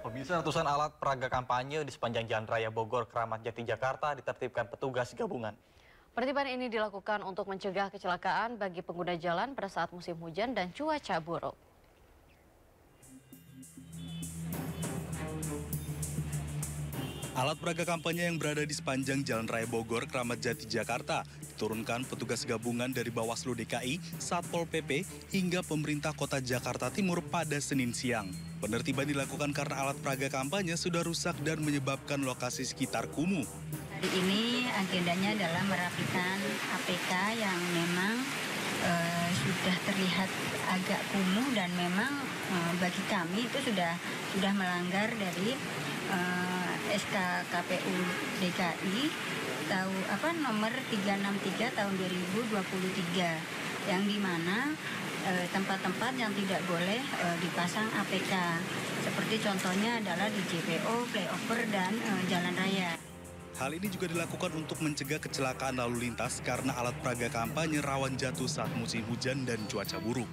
Pemirsa, ratusan alat peraga kampanye di sepanjang Jalan Raya Bogor, Kramat Jati, Jakarta ditertibkan petugas gabungan. Penertiban ini dilakukan untuk mencegah kecelakaan bagi pengguna jalan pada saat musim hujan dan cuaca buruk. Alat peraga kampanye yang berada di sepanjang Jalan Raya Bogor, Kramat Jati, Jakarta diturunkan petugas gabungan dari Bawaslu DKI, Satpol PP, hingga pemerintah kota Jakarta Timur pada Senin siang. Penertiban dilakukan karena alat peraga kampanye sudah rusak dan menyebabkan lokasi sekitar kumuh. Hari ini agendanya adalah merapikan APK yang memang sudah terlihat agak kumuh dan memang bagi kami itu sudah melanggar dari SK KPU DKI nomor 363 tahun 2023 yang dimana tempat-tempat yang tidak boleh dipasang APK seperti contohnya adalah di JPO, flyover dan jalan raya. Hal ini juga dilakukan untuk mencegah kecelakaan lalu lintas karena alat peraga kampanye rawan jatuh saat musim hujan dan cuaca buruk.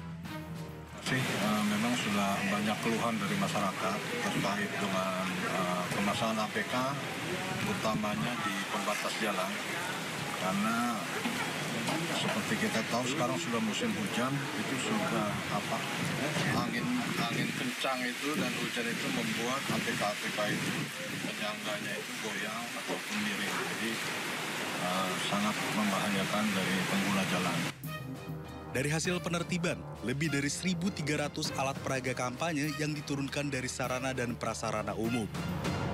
Memang sudah banyak keluhan dari masyarakat terkait dengan pemasangan APK, utamanya di pembatas jalan. Karena seperti kita tahu sekarang sudah musim hujan, itu sudah angin kencang itu dan hujan itu membuat APK itu penyangganya itu goyang atau miring. Jadi sangat membahayakan dari pengguna jalan. Dari hasil penertiban, lebih dari 1.300 alat peraga kampanye yang diturunkan dari sarana dan prasarana umum.